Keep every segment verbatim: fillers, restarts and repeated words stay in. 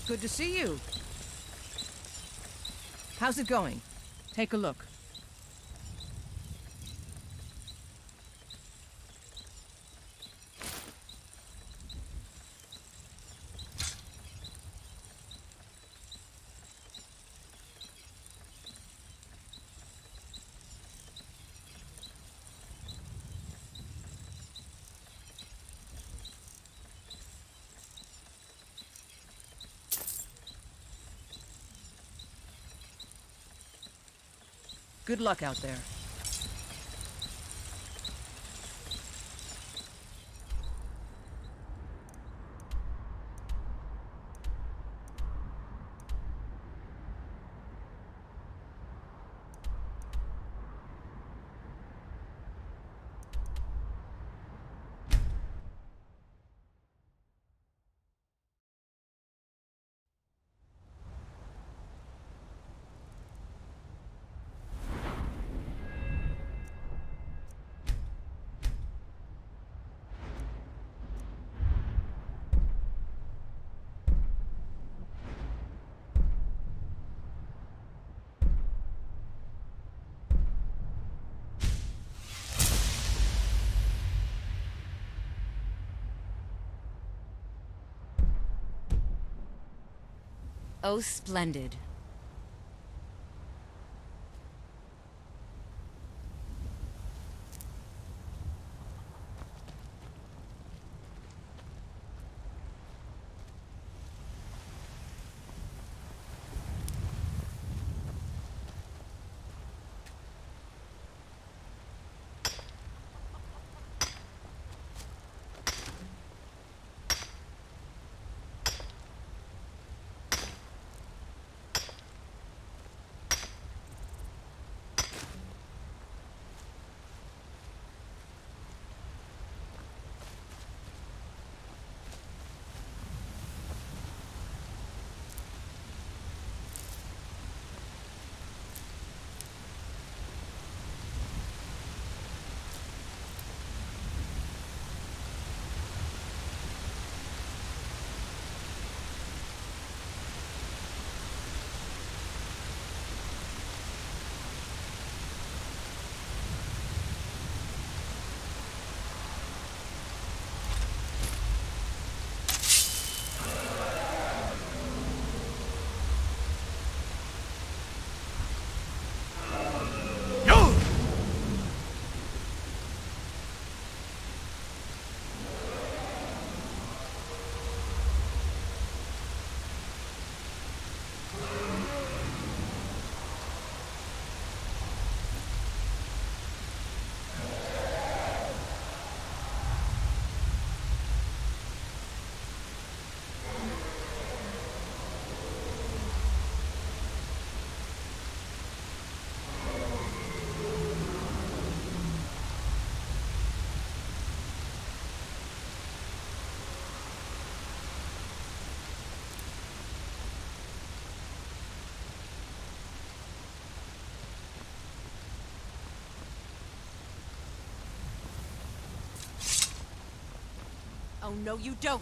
Good to see you. How's it going? Take a look. Good luck out there. Oh, splendid. Oh, no, you don't.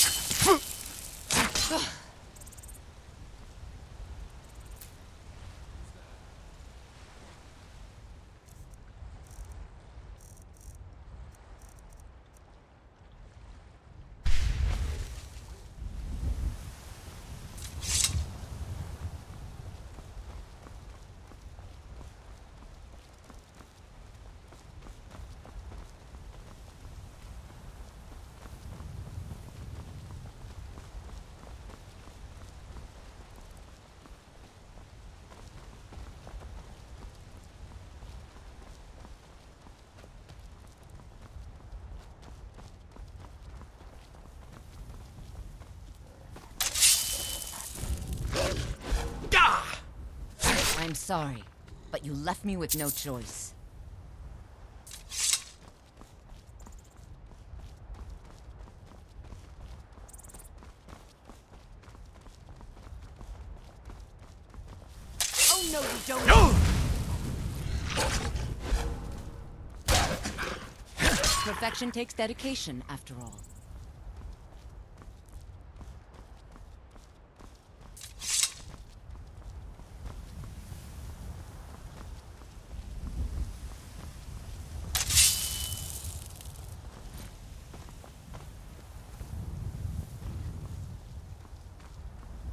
I'm sorry, but you left me with no choice. Oh, no, you don't. No! Perfection takes dedication, after all.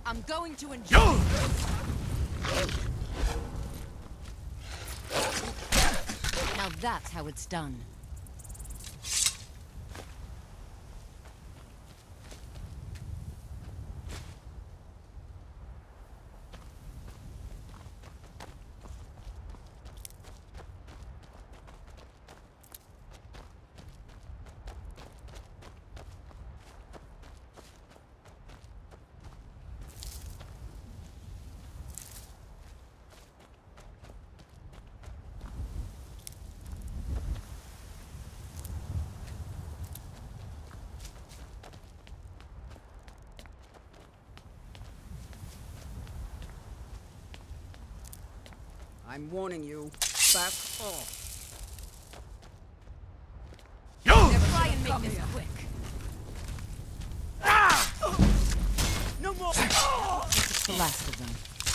I'm going to enjoy it. Now that's how it's done. I'm warning you. Back off. Now try and make this quick. No more! It's the last of them.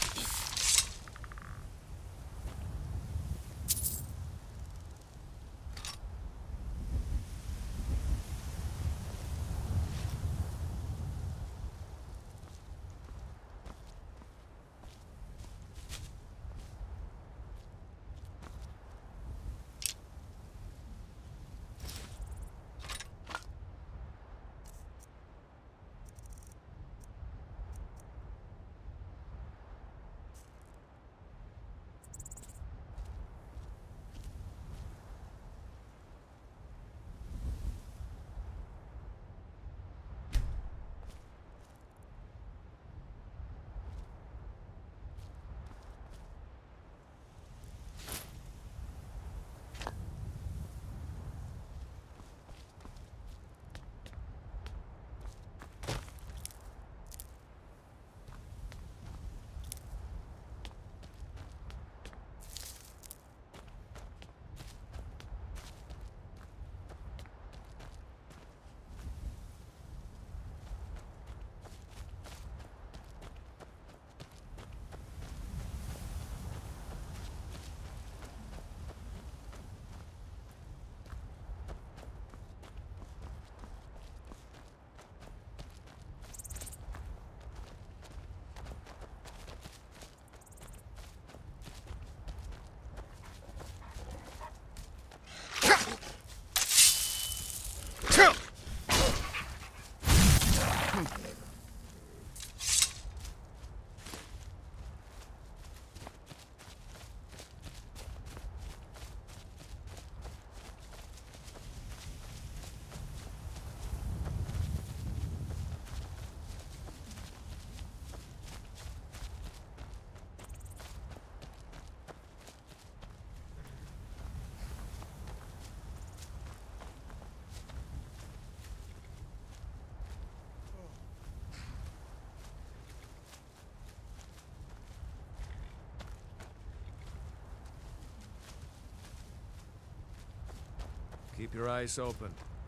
Keep your eyes open.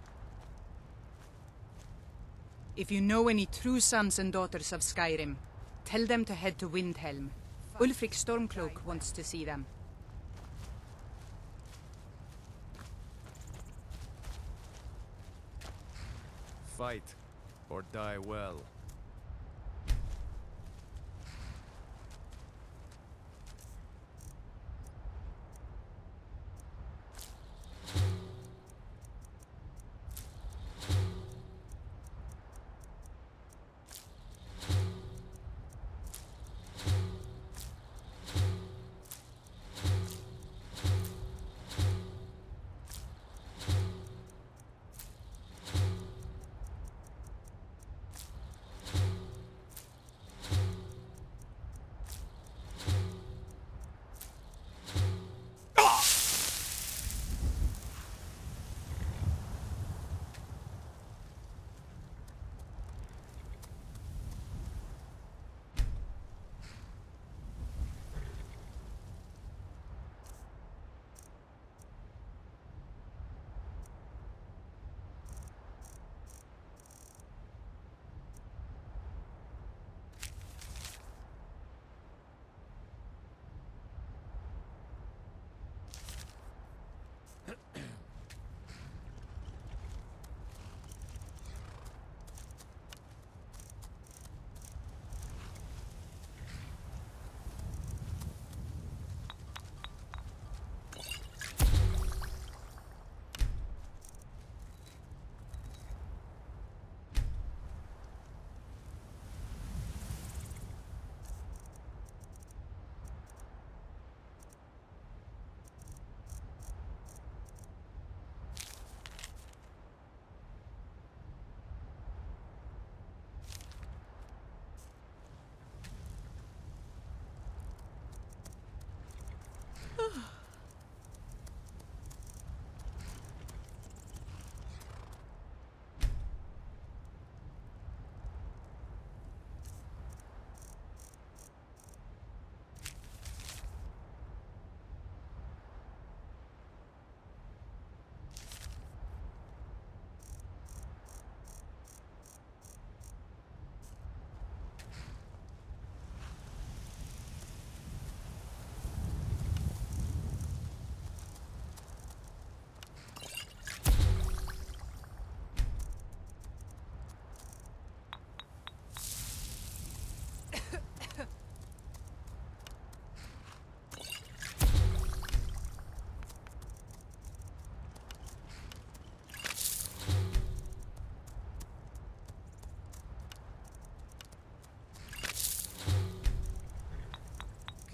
If you know any true sons and daughters of Skyrim, tell them to head to Windhelm. Ulfric Stormcloak wants to see them. Fight, or die well.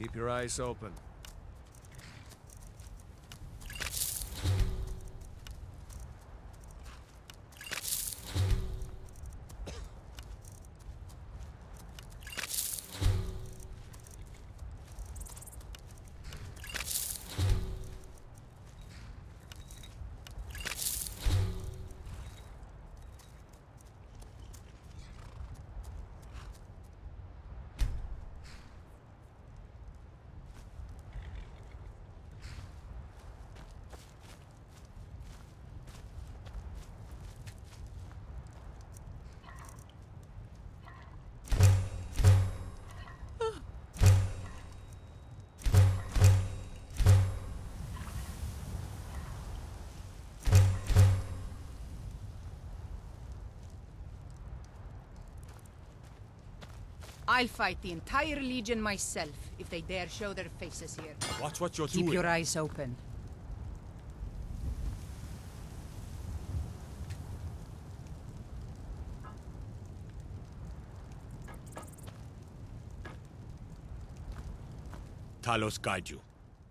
Keep your eyes open. I'll fight the entire Legion myself if they dare show their faces here. Watch what you're Keep doing. your eyes open. Talos guide you.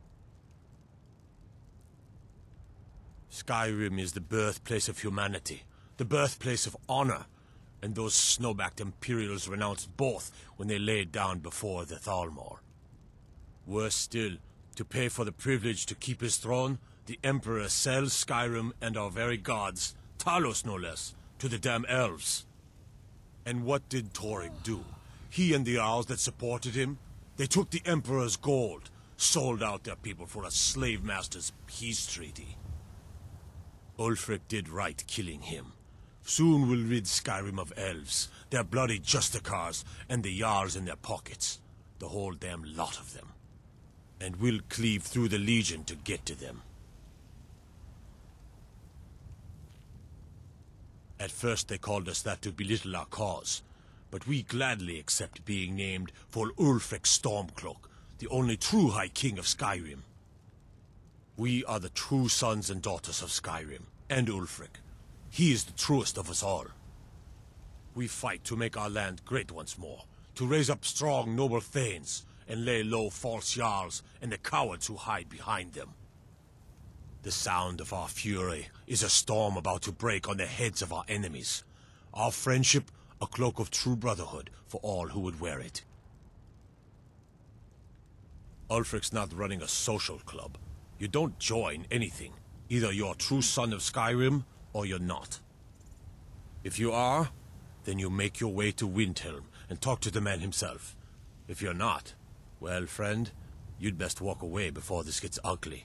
Skyrim is the birthplace of humanity, the birthplace of honor, and those snow-backed Imperials renounced both when they laid down before the Thalmor. Worse still, to pay for the privilege to keep his throne, the Emperor sells Skyrim and our very gods, Talos no less, to the damn elves. And what did Torygg do? He and the Owls that supported him? They took the Emperor's gold, sold out their people for a slave master's peace treaty. Ulfric did right killing him. Soon we'll rid Skyrim of elves, their bloody Justicars, and the Jarls in their pockets. The whole damn lot of them. And we'll cleave through the Legion to get to them. At first they called us that to belittle our cause, but we gladly accept being named for Ulfric Stormcloak, the only true High King of Skyrim. We are the true sons and daughters of Skyrim, and Ulfric. He is the truest of us all. We fight to make our land great once more, to raise up strong, noble thanes, and lay low false Jarls and the cowards who hide behind them. The sound of our fury is a storm about to break on the heads of our enemies. Our friendship, a cloak of true brotherhood for all who would wear it. Ulfric's not running a social club. You don't join anything. Either you're a true son of Skyrim, or you're not. If you are, then you make your way to Windhelm and talk to the man himself. If you're not, well, friend, you'd best walk away before this gets ugly.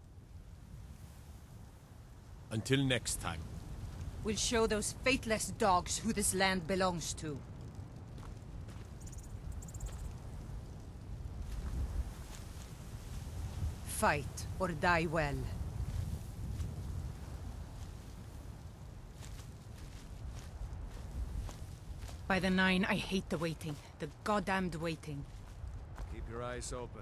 Until next time. We'll show those faithless dogs who this land belongs to. Fight or die well. By the Nine, I hate the waiting. The goddamned waiting. Keep your eyes open.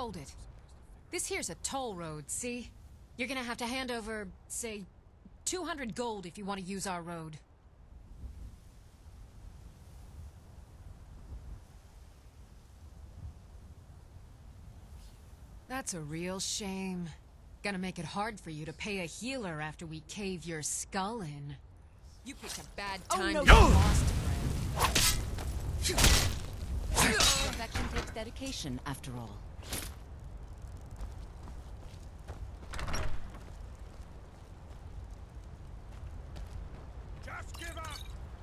Hold it. This here's a toll road, see? You're gonna have to hand over, say, two hundred gold if you want to use our road. That's a real shame. Gonna make it hard for you to pay a healer after we cave your skull in. You picked a bad time no. to get lost, friend. Perfection takes dedication, after all. Just give up!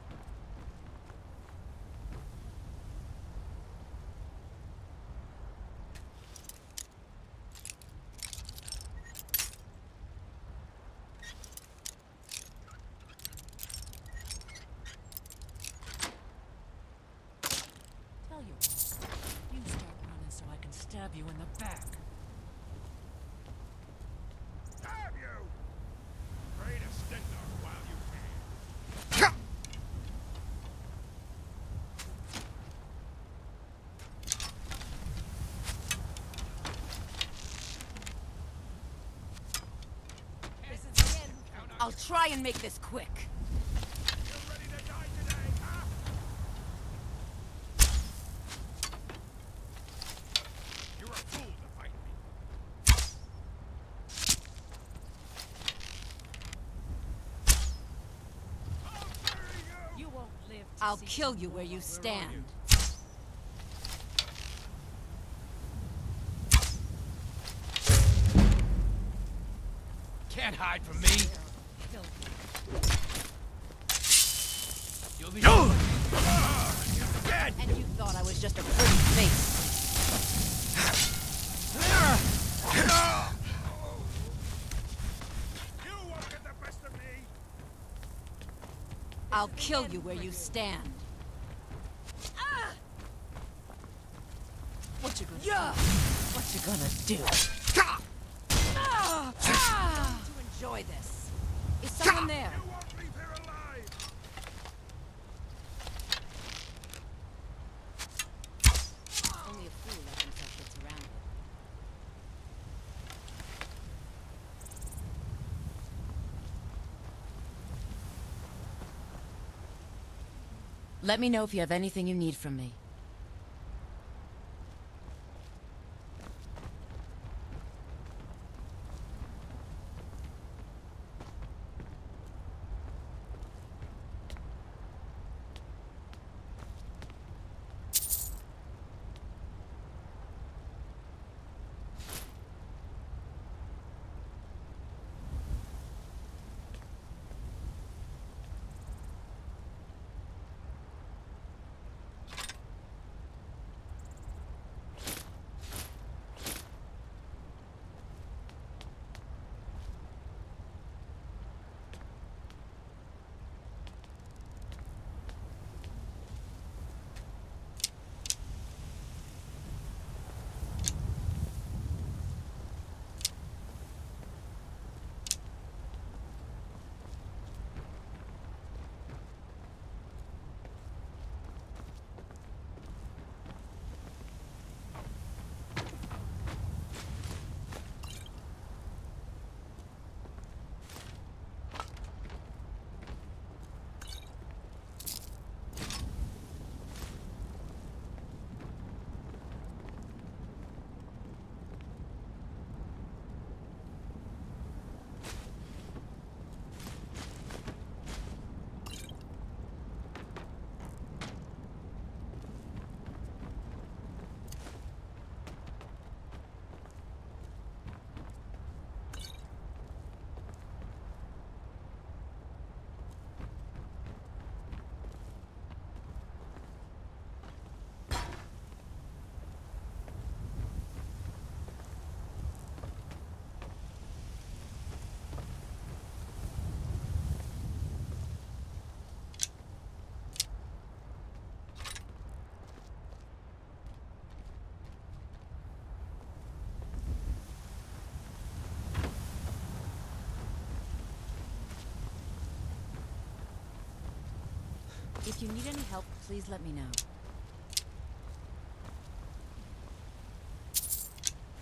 Tell you what, you start running so I can stab you in the back. Stab you! Pray to Stendar while you can. This is the end. I'll try and make this quick. You ready to die today, huh? You're a fool to fight me. I'll bury you! You won't live to I'll see kill you where you stand. Can't hide from me. kill you. You'll be Dead! And you thought I was just a pretty face. You won't get the best of me! I'll kill you where you stand. What you gonna do? What you gonna do? To enjoy this. Is someone there? You won't leave here alive! Only a fool lets himself get surrounded. Let me know if you have anything you need from me. If you need any help, please let me know.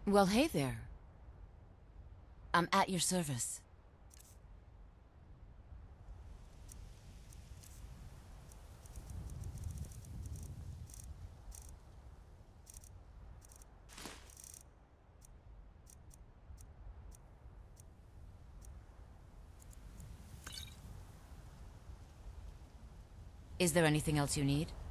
Well, hey there. I'm at your service. Is there anything else you need?